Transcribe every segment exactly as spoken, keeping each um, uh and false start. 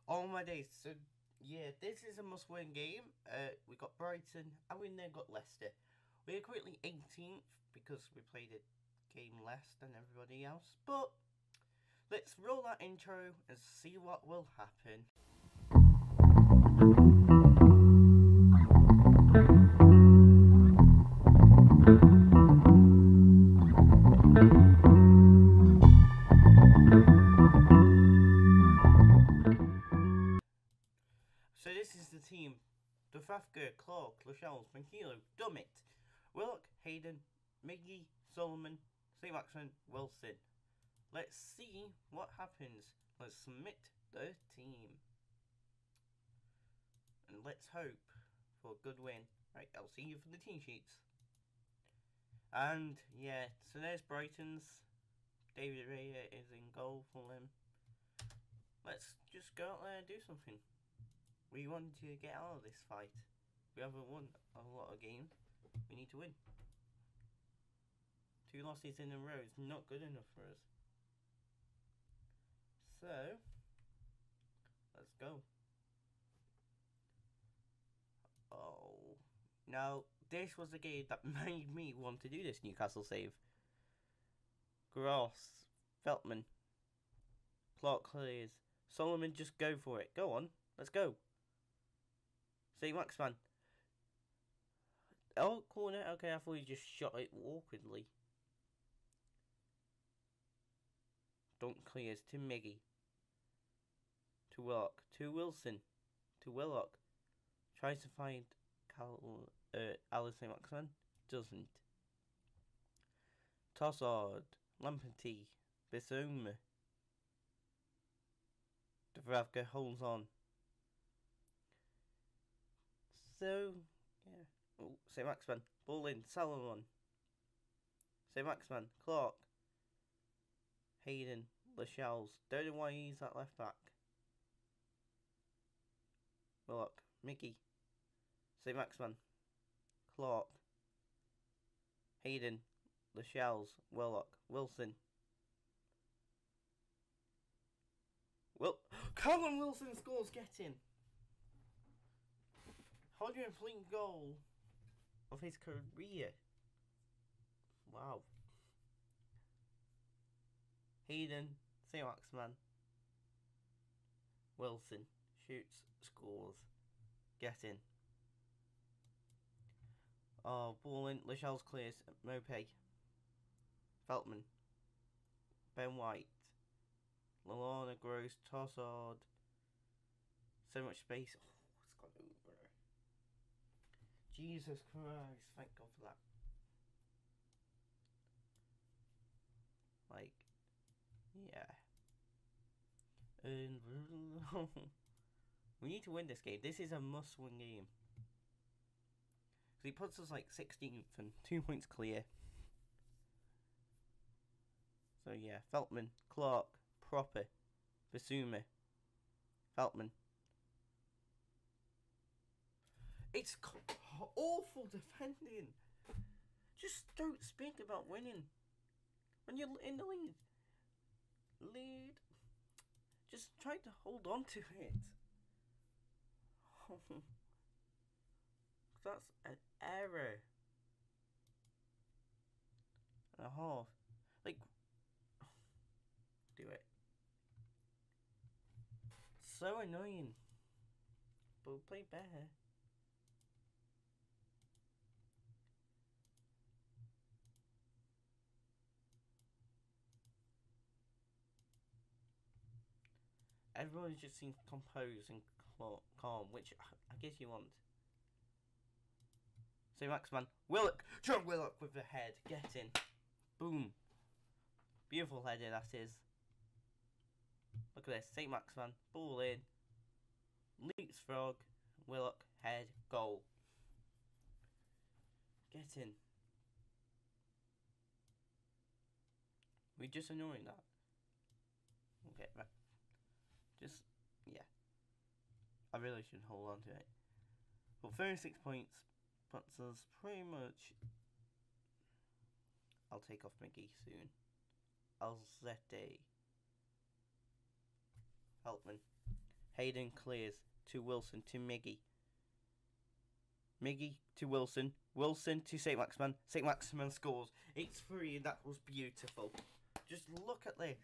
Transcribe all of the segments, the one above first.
all my days. So yeah, this is a must-win game. Uh, we got Brighton, and we then got Leicester. We are currently eighteenth because we played a game less than everybody else. But let's roll that intro and see what will happen. So this is the team. Dufafka, Clark, Lascelles, Manquillo, Dummett, Willock, Hayden, Miggy, Solomon, Saint Maximin, Wilson. Let's see what happens. Let's submit the team. And let's hope for a good win. Right, I'll see you for the team sheets. And yeah, so there's Brighton's. David Raya is in goal for them. Let's just go out there and do something. We want to get out of this fight. We haven't won a lot of games. We need to win. Two losses in a row is not good enough for us. So, let's go. Oh, now this was the game that made me want to do this Newcastle save. Gross, Veltman, Clark clears. Solomon, just go for it. Go on, let's go. Saint Maximin. Oh, corner. Okay, I thought he just shot it awkwardly. Dunk clears to Miggy. To Willock. To Wilson. To Willock. Tries to find Cal, uh, Alice Saint Maximin. Doesn't. Tossard. Lampenty. Bissouma. Dubravka holds on. So, yeah. Oh, Saint Maximin. Ball in. Salomon. Saint Maximin. Clark. Hayden. Lascelles. Don't know why he's at left back. Willock. Mickey. Saint Maximin. Clark. Hayden. Lascelles. Willock. Wilson. Will. Callum Wilson scores. Get in. one hundred fleet goal of his career. Wow. Hayden, Saint Maximin, Wilson shoots, scores, get in. Oh, ball in, Lascelles clears, Mopey, Veltman, Ben White, Lalana Gross, Tossard. So much space. Oh, it's gone over. Jesus Christ, thank God for that. Like, yeah. And we need to win this game. This is a must-win game. So he puts us like sixteenth and two points clear. So yeah, Veltman, Clark, Proper, Bissouma, Veltman. It's awful defending. Just don't speak about winning when you're in the lead. Lead. Just try to hold on to it. That's an error and a half. Like, do it. So annoying. But we'll play better. Everyone just seems composed and calm, which I guess you want. Saint Maximin, Willock, John Willock with the head, get in, boom, beautiful header that is. Look at this, Saint Maximin, ball in, leapfrog, Willock, head, goal. Get in. We're just annoying that. We'll get back. Just, yeah. I really should hold on to it. But thirty-six points puts us pretty much. I'll take off Mickey soon. Alzette. Helpman. Hayden clears to Wilson to Miggy. Miggy to Wilson. Wilson to Saint Maximin. Saint Maximin scores. It's three, and that was beautiful. Just look at this.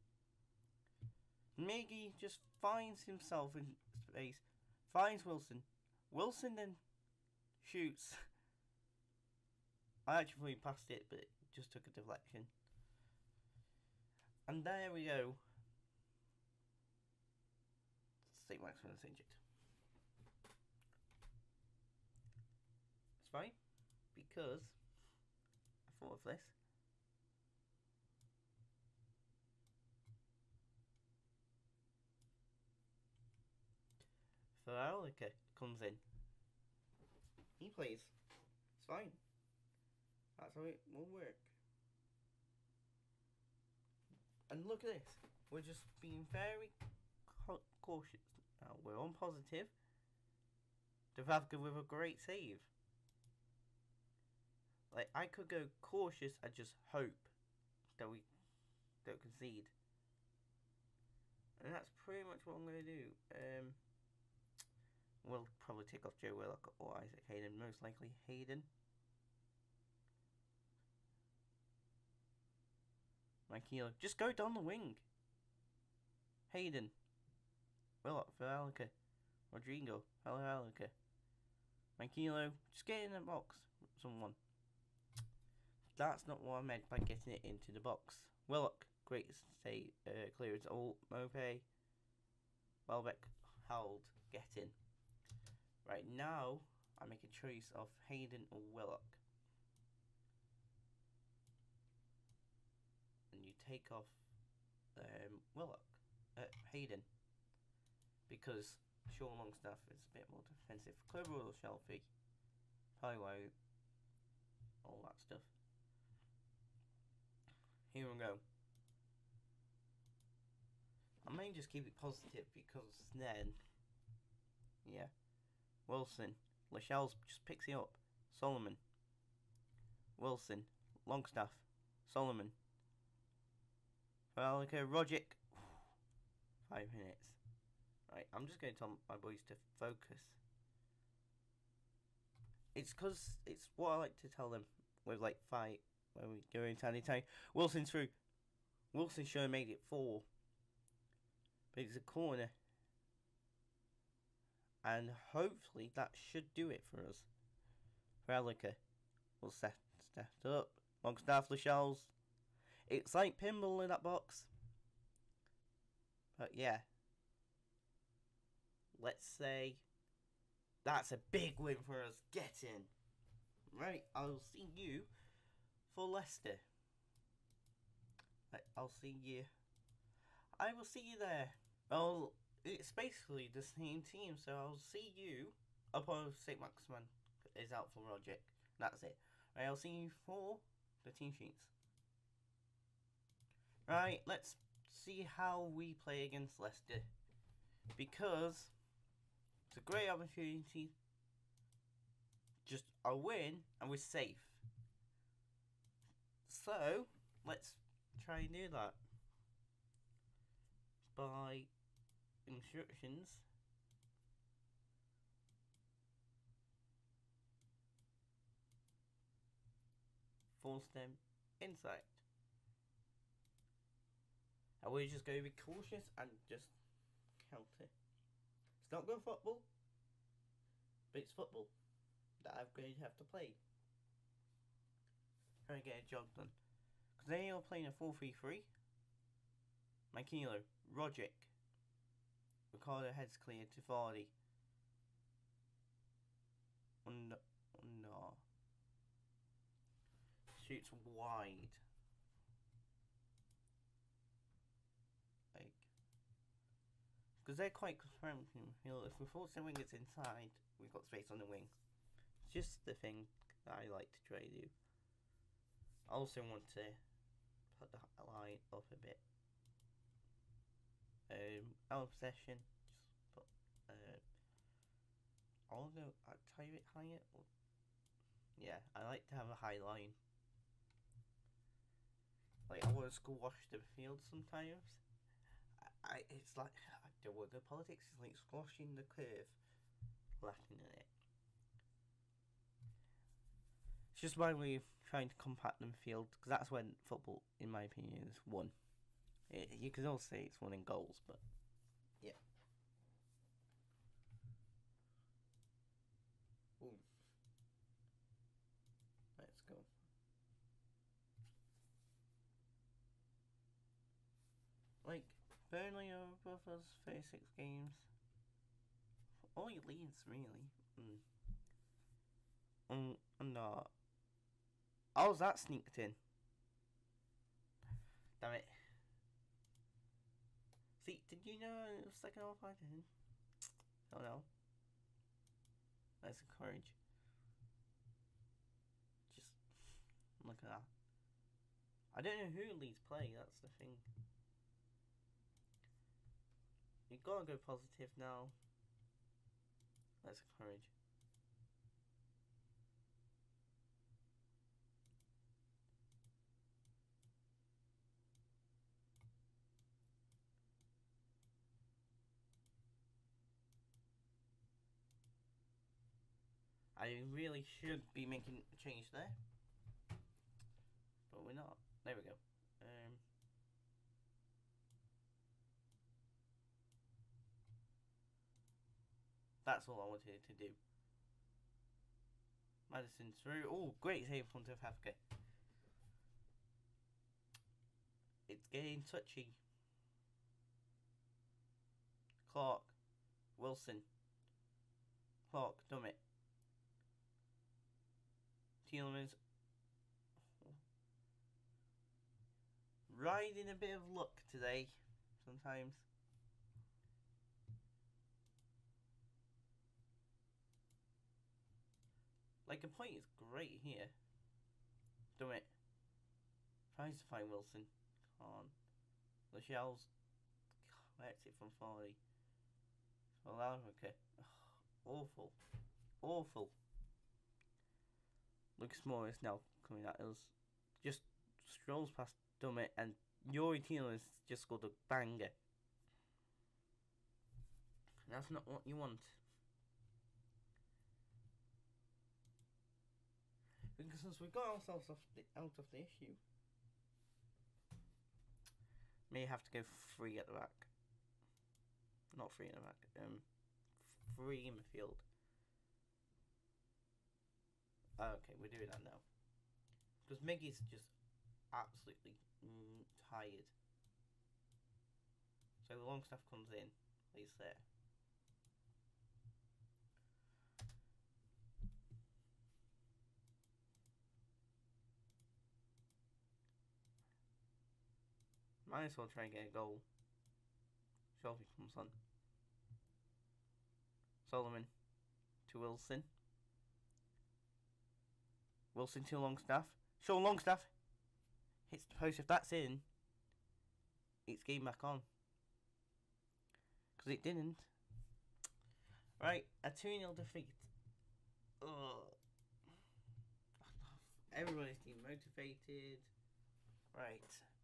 Miggy just finds himself in space. Finds Wilson. Wilson then shoots. I actually passed it, but it just took a deflection. And there we go. Saint Maximin's injured. It's fine, because I thought of this. Feralica comes in. He plays. It's fine. That's how it will work. And look at this. We're just being very cautious. Now we're on positive. Dubravka with a great save. Like, I could go cautious and just hope that we don't concede. And that's pretty much what I'm going to do. Um, we'll probably take off Joe Willock or Isaac Hayden. Most likely Hayden. Mikelo, just go down the wing. Hayden. Willock, Feralica. Rodrigo, Feralica. Mikelo, just get in the box. Someone. That's not what I meant by getting it into the box. Willock, great save, uh, clearance. All Mope, Welbeck, Howard, get in. Right now, I make a choice of Hayden or Willock. And you take off um, Willock, uh, Hayden, because Sean Longstaff is a bit more defensive. Clover or Shelfie, Highway, all that stuff. Here we go. I may just keep it positive because then, yeah. Wilson, Lascelles just picks it up. Solomon, Wilson, Longstaff, Solomon, Feralica, Rogic. Five minutes. Right, I'm just going to tell my boys to focus. It's because it's what I like to tell them with like fight when we go in tiny time. Wilson through. Wilson should have made it four. But it's a corner. And hopefully that should do it for us. Feralica will set, set up. Longstaff, Lascelles. It's like pinball in that box. But yeah. Let's say that's a big win for us. Get in. Right, I'll see you for Leicester. Right, I'll see you. I will see you there. Well, it's basically the same team, so I'll see you upon Saint Maximin is out for Rogic. That's it. Right, I'll see you for the team sheets. Right, let's see how we play against Leicester. Because it's a great opportunity. Just a win and we're safe. So, let's try and do that. By instructions. Force them inside. And we're just going to be cautious and just counter. It's not good football, but it's football that I'm going to have to play. Trying to get a job done. Because they are playing a four three three. Mikelo, Rogic, Ricardo heads clear to Vardy. No, no. Shoots wide. Like, because they're quite cramping. You know, if we force the wingers inside, we've got space on the wing. It's just the thing that I like to try to do. I also want to put the line up a bit. Um, out of possession, just put, uh, I'll go a tiny bit higher. Or, yeah, I like to have a high line. Like, I want to squash the field sometimes. I, I it's like, I don't work good politics. It's like squashing the curve, lacking in it. It's just my way of trying to compact the field, because that's when football, in my opinion, is won. It, you can also say it's won in goals, but yeah. Ooh. Let's go. Like, Burnley over both us, thirty-six games. All your leads, really. Mm. Um, no. Oh, that sneaked in. Damn it. See, did you know it was second half? I didn't. Oh no. Let's encourage. Just look at that. I don't know who Leeds play, that's the thing. You've got to go positive now. Let's encourage. I really should be making a change there, but we're not. There we go. Um, that's all I wanted to do. Madison through. Oh, great save from South Africa. It's getting touchy. Clark. Wilson. Clark. Dumb it. Tielemans. Riding a bit of luck today. Sometimes. Like, a point is great here. Dumb it. Tries to find Wilson. Can't. Lachelle's collects it from forty. Well, okay. Awful. Awful. Lucas Moore is now coming at us. Just strolls past Dummett, and Yori Tielemans just scored a banger. That's not what you want. Because we got ourselves off the, out of the issue. May have to go free at the back. Not free in the back. Um, free in the field. Okay, we're doing that now. Because Miggy's just absolutely mm, tired. So the long stuff comes in. He's there. Might as well try and get a goal. Shelby comes on. Solomon to Wilson. Wilson to Longstaff. Sean Longstaff hits the post. If that's in, it's game back on. Because it didn't. Right, a two nil defeat. Ugh. Everybody's demotivated. Right.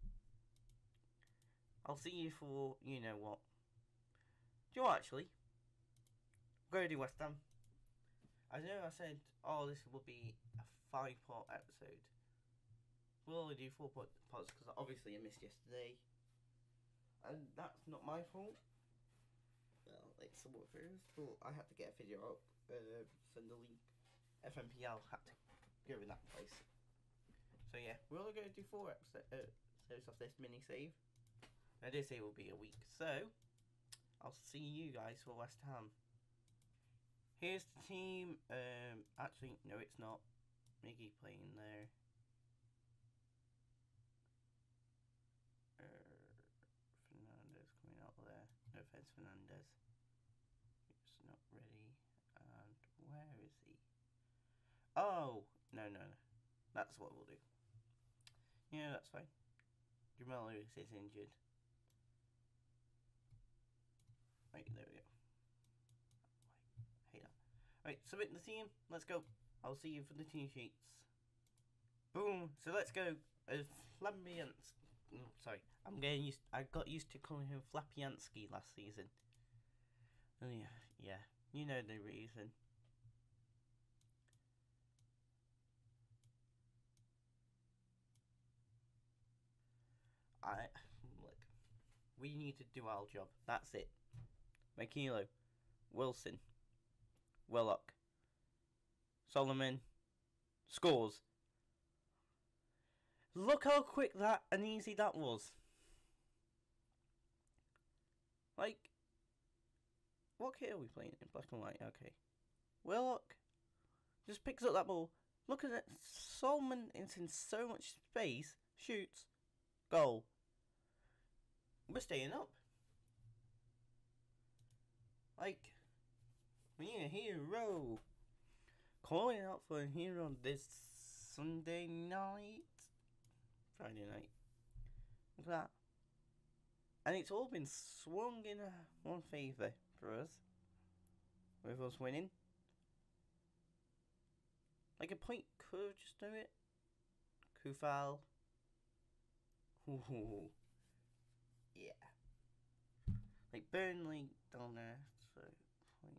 I'll see you for, you know what. Do you know what, actually? We're going to do West Ham. I know I said, oh, this will be a five-part episode. We'll only do four parts because obviously I missed yesterday. And that's not my fault. Well, it's somewhat first, but I had to get a video up. Uh, send the link. F M P L had to go in that place. So yeah, we're only going to do four episodes uh, of this mini-save. I did say it will be a week, so I'll see you guys for West Ham. Here's the team. Um, actually, no, it's not. Miggy playing there. Uh, Fernandez coming out there. No offense, Fernandez. He's not ready. And where is he? Oh, no, no, no. That's what we'll do. Yeah, that's fine. Jamal Lewis is injured. Right, there we go. Hate that. Right, submit the team. Let's go. I'll see you for the team sheets. Boom. So let's go. Uh, Flambianski. Oh, sorry, I'm getting used. I got used to calling him Flapianski last season. Yeah, you know the reason. I look. We need to do our job. That's it. McKilo, Wilson, Willock, Solomon, scores. Look how quick that and easy that was. Like, what kit are we playing in? Black and white, okay. Willock just picks up that ball. Look at it. Solomon is in so much space. Shoots. Goal. We're staying up. Like, we need a hero. Calling out for a hero this Sunday night. Friday night. Look at that. And it's all been swung in a, one favour for us. With us winning. Like a point could just do it. Kufal. Ooh. Yeah. Like Burnley down there. So point.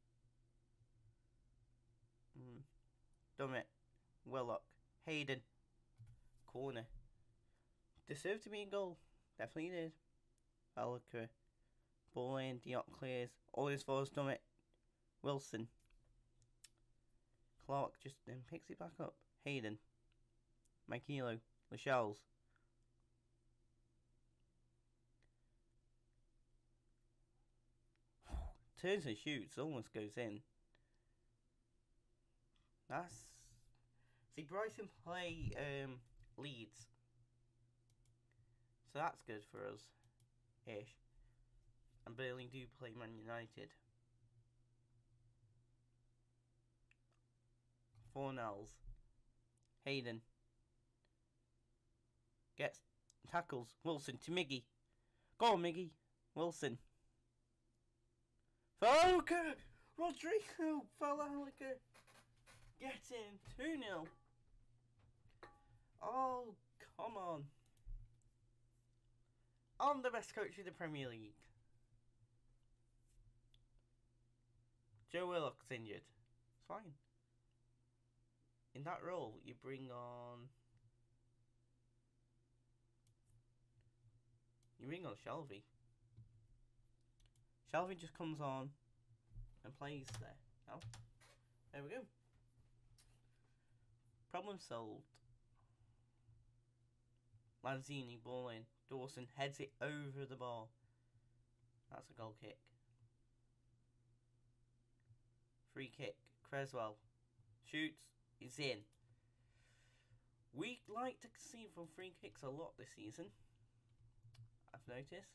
Mm. Dummett. Willock. Hayden. Corner. Deserved to be in goal. Definitely did. Alaka. Ball in. Diop clears. All his forwards. Dummett. Wilson. Clark just then picks it back up. Hayden. Mikelo. Lascelles. Turns and shoots. Almost goes in. That's... See, Brighton play um, Leeds. So that's good for us. Ish. And Burnley do play Man United. Fornells. Hayden. Gets tackles. Wilson to Miggy. Go on, Miggy. Wilson. Falca! Rodrigo Falca. Get in. two nil. Oh, come on. I'm the best coach in the Premier League. Joe Willock's injured. It's fine. In that role, you bring on... You bring on Shelby. Shelby just comes on and plays there. Oh, there we go. Problem solved. Lanzini, ball in. Dawson heads it over the ball. That's a goal kick. Free kick. Creswell shoots. It's in. We like to see from free kicks a lot this season. I've noticed.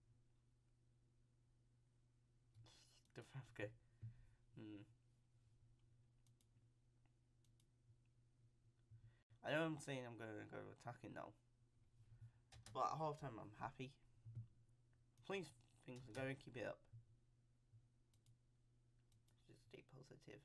Dubravka. Hmm. I know I'm saying I'm going to go attacking now. But at half time I'm happy. Please, things are going, keep it up. Just stay positive.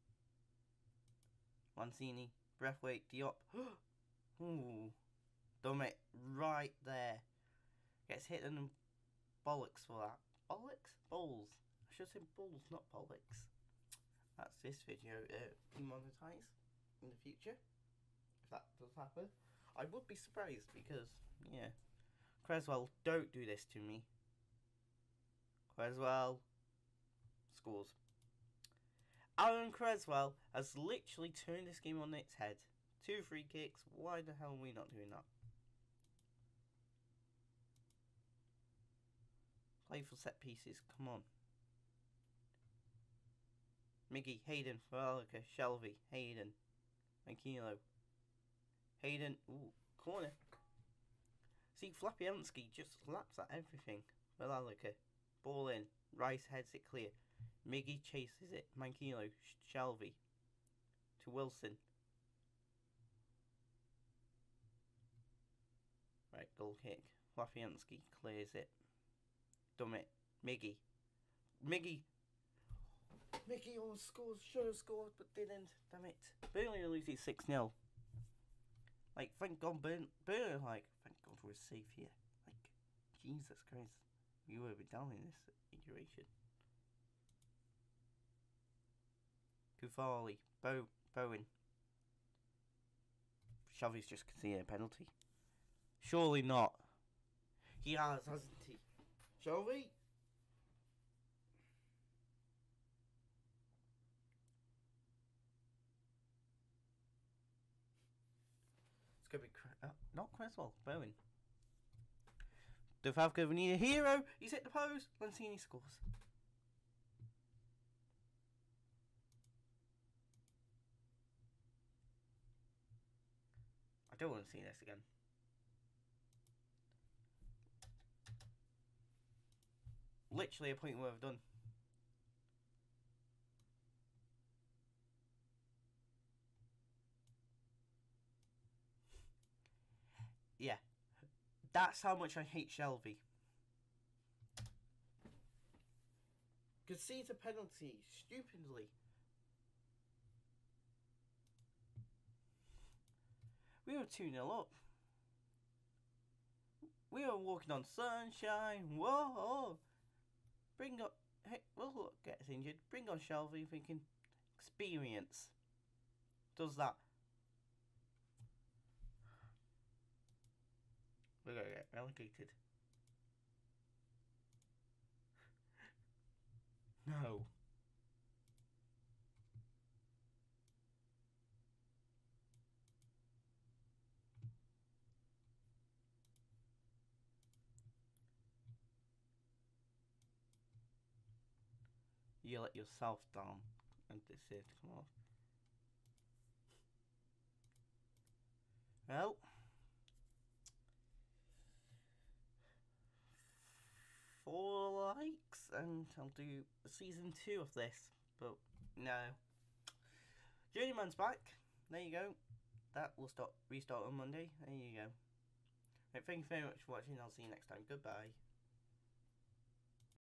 Lanzini, Breathwaite, Diop. Ooh. Dummett, right there. Gets hit and bollocks for that. Bollocks? Balls. I should say balls, not bollocks. That's this video uh, demonetized in the future. If that does happen. I would be surprised because, yeah. Creswell, don't do this to me. Creswell scores. Aaron Creswell has literally turned this game on its head. Two free kicks. Why the hell are we not doing that? Play for set pieces. Come on. Miggy, Hayden, Faralka, Shelby, Hayden, Makilo. Hayden, ooh, corner. See, Flapiansky just slaps at everything. Faralka, ball in. Rice heads it clear. Miggy chases it. Mankino, Shelby to Wilson. Right, goal kick. Flafiansky clears it. Dummett. Miggy. Miggy. Miggy almost scores. Should have scored, but didn't. Damn it. Burnley loses six nil. Like, thank God, Burn Burnley, like, thank God we're safe here. Like, Jesus Christ. We would be down in this iteration. Kufali. Bo Bowen. Shelby's just conceded a penalty. Surely not. He has, hasn't he? Shelby? It's going to be... Uh, not Creswell. Bowen. Dubravka, we need a hero. He's hit the post. Lancini scores. I don't want to see this again. Literally a point where I've done. Yeah. That's how much I hate Shelby. Concedes a penalty stupidly. We were two nil up. We were walking on sunshine. Whoa! Bring up. Hey, well, look, gets injured. Bring on Shelby, thinking experience. Does that. We're gonna get relegated. No. You let yourself down and decide to come off. Well, four likes and I'll do season two of this. But no. Journeyman's back. There you go. That will start restart on Monday. There you go. Right, thank you very much for watching. I'll see you next time. Goodbye.